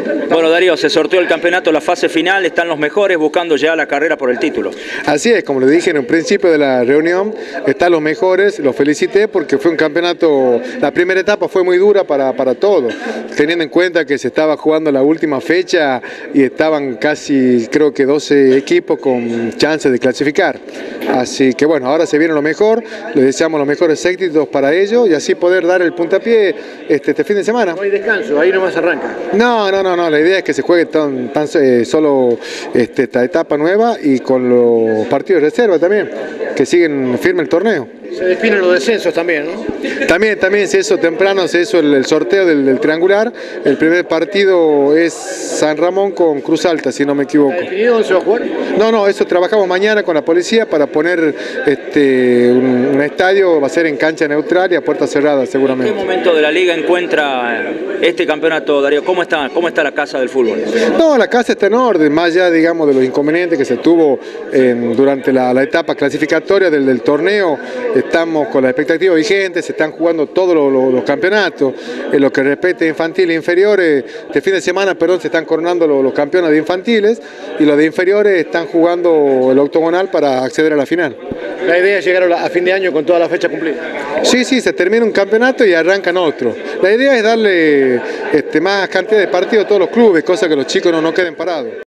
Bueno, Darío, se sorteó el campeonato, la fase final, están los mejores buscando ya la carrera por el título. Así es, como le dije en un principio de la reunión, están los mejores, los felicité porque fue un campeonato, la primera etapa fue muy dura para todos, teniendo en cuenta que se estaba jugando la última fecha y estaban casi, creo que 12 equipos con chances de clasificar. Así que bueno, ahora se viene lo mejor, les deseamos los mejores éxitos para ellos y así poder dar el puntapié este fin de semana. No hay descanso, ahí nomás arranca. No, la idea es que se juegue solo esta etapa nueva y con los partidos de reserva también, que siguen firme el torneo. Se definen los descensos también, ¿no? También se hizo temprano, se hizo el sorteo del triangular. El primer partido es San Ramón con Cruz Alta, si no me equivoco. ¿Está definido dónde se va a jugar? No, eso trabajamos mañana con la policía para poner un estadio, va a ser en cancha neutral y a puerta cerrada seguramente. ¿En qué momento de la liga encuentra este campeonato, Darío? ¿Cómo está la casa del fútbol? No, la casa está en orden, más allá, digamos, de los inconvenientes que se tuvo durante la etapa clasificatoria del torneo. Estamos con la expectativa vigente, se están jugando todos los campeonatos. En lo que respecta a infantiles e inferiores, este fin de semana, se están coronando los campeones de infantiles y los de inferiores están jugando el octogonal para acceder a la final. La idea es llegar a fin de año con toda la fecha cumplida. Sí, se termina un campeonato y arrancan otro. La idea es darle más cantidad de partidos a todos los clubes, cosa que los chicos no queden parados.